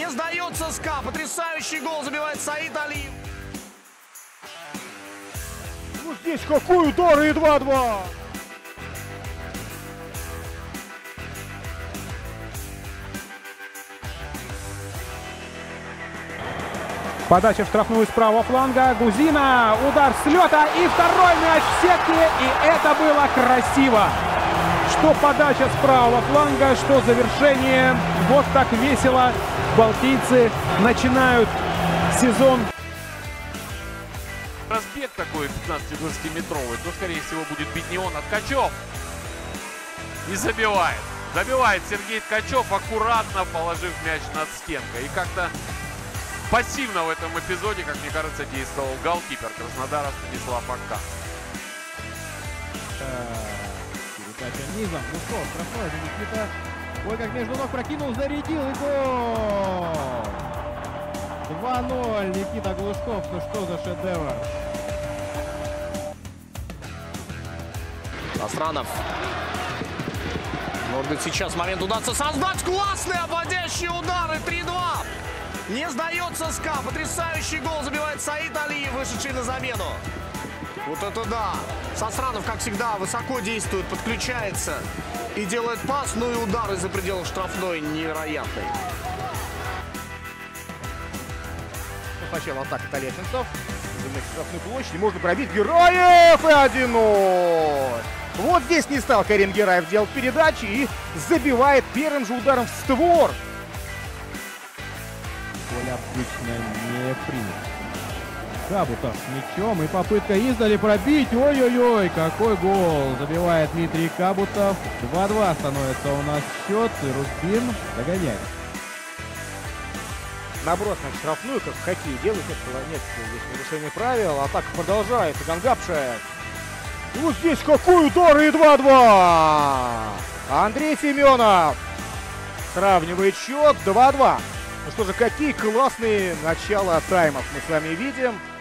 Не сдается СКА. Потрясающий гол забивает Саид Алиев. Ну здесь какой удар, и 2-2. Подача в штрафную с правого фланга. Гузина. Удар с лета. И второй мяч в сетке. И это было красиво. Что подача с правого фланга, что завершение. Вот так весело балтийцы начинают сезон. Разбег такой 15-20-метровый, то, скорее всего, будет бить не он, а Ткачев. И забивает. Забивает Сергей Ткачев, аккуратно положив мяч над стенкой. И как-то пассивно в этом эпизоде, как мне кажется, действовал голкипер Краснодара Станислав Ака. Передача низом. Ну что, штрафной же Никита. Ой, как между ног прокинул, зарядил и гол! 2-0 Никита Глушков. Ну что за шедевр? Састранов. Может быть, сейчас момент удастся создать. Классные обводящие удары. 3-2. Не сдается СКА. Потрясающий гол забивает Саид Алиев, вышедший на замену. Вот это да. Састранов, как всегда, высоко действует, подключается и делает пас. Ну и удар из-за пределов штрафной невероятный. Сначала атака Толяченцев. На штрафной площади можно пробить. Гераев и 1-0. Вот здесь не стал Карим Гераев делать передачи и забивает первым же ударом в створ. Поле обычно не принят. Кабутов с мячом и попытка издали пробить. Ой-ой-ой, какой гол. Забивает Дмитрий Кабутов. 2-2 становится у нас счет. И Рубин догоняет. Наброс на штрафную, как в хоккее делает. Нет, здесь нарушение правил. Атака продолжается. Гангапшев. Вот здесь какой удар, и 2-2. Андрей Семенов сравнивает счет 2-2. Ну что же, какие классные начала таймов мы с вами видим.